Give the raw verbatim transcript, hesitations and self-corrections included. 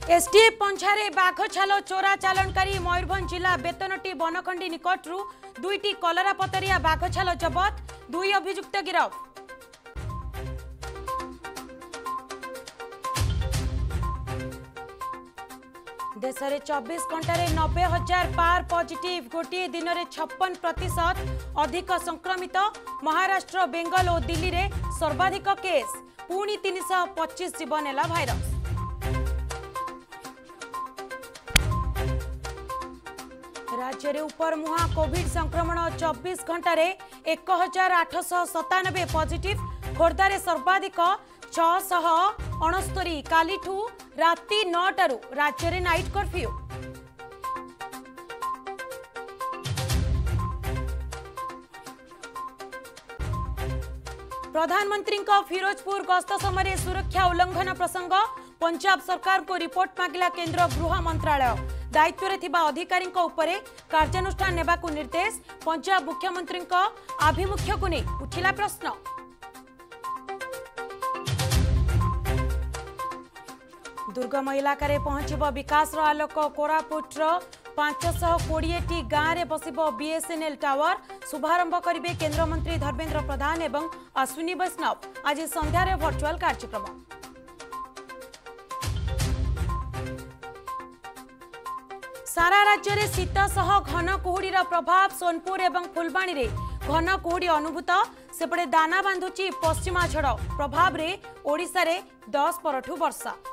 STF पंछारे बाघ छाल चोरा चालनकारी मयूरभंज जिला बेतनटी बनखंडी निकटरू दुईटी कलरा पतरिया बाघ छाल जबत दुई अभियुक्त गिरफ। देश में चौबीस घंटे नब्बे हजार पार पॉजिटिव गोटे दिन में छप्पन प्रतिशत अधिक संक्रमित। महाराष्ट्र बेंगल और दिल्ली में सर्वाधिक केस पुणी तीन सौ पच्चीस जीवन है भाइरस। राज्य में उपर मुहा कोविड संक्रमण चौबीस घंटे एक हजार आठ सौ सतानबे पॉजिटिव। खोर्धारे सर्वाधिक छह अणस्तरी कालीठू राति नौटारू राज्य में नाइट कर्फ्यू। प्रधानमंत्री फिरोजपुर गस्त समय सुरक्षा उल्लंघन प्रसंग पंजाब सरकार को रिपोर्ट मांगिला केंद्र गृह मंत्रालय। दायित्व रे थिबा अधिकारी उपरे कार्यानुष्ठान नेबाकू निर्देश। पंजाब मुख्यमंत्री आभिमुख्य को नहीं उठिला प्रश्न। दुर्गम इलाका रे पहुंचब विकास आलोक। कोरापुट पांच सौ कोड़े टी गाँव में बसिब बीएसएनएल टावर। शुभारंभ करेंगे केंद्रमंत्री धर्मेंद्र प्रधान एवं अश्विनी वैष्णव। आज संध्यारे वर्चुअल कार्यक्रम। सारा राज्य में शीत सह घन कुहुड़ीर प्रभाव। सोनपुर एवं फुलबाणी रे घन कुहुड़ी अनुभूत। सेपटे दाना बांधुची पश्चिमा झड़ प्रभाव रे ओडिशा रे दस परठू वर्षा।